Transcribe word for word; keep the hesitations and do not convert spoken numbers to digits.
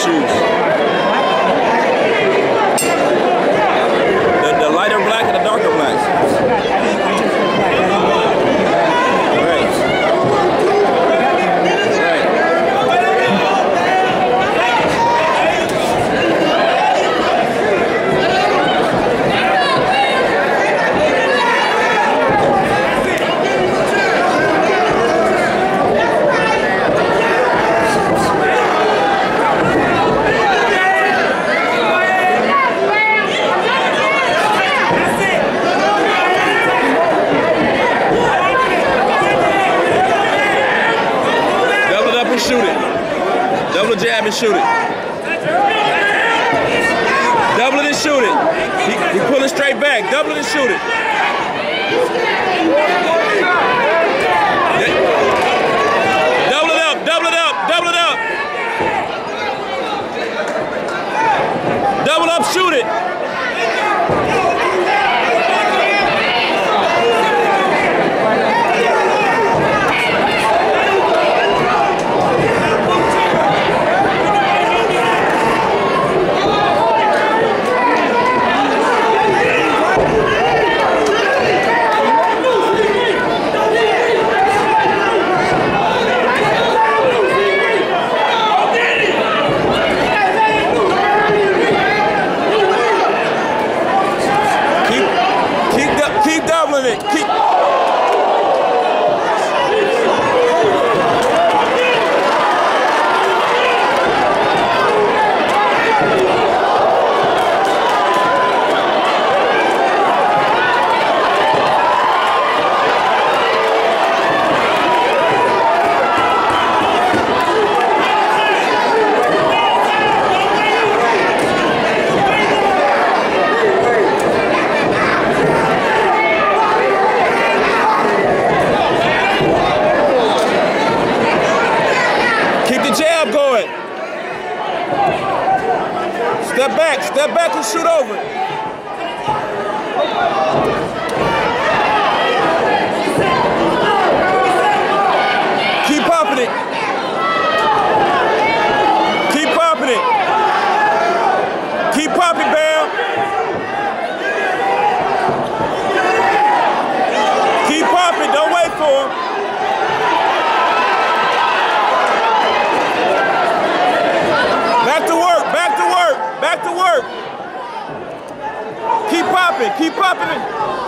shoes. The, the lighter black and the darker black. Shoot it. Double jab and shoot it. Double it and shoot it. He, he pulling straight back. Double it and shoot it. Double it up. Double it up. Double it up. Double up. Shoot it. Keep doubling it. Keep. Jab going. Step back, step back and shoot over. Keep popping it. Keep popping it. Keep popping, Bam. Keep popping, don't wait for him. Back to work, back to work, back to work. Keep popping, keep popping it.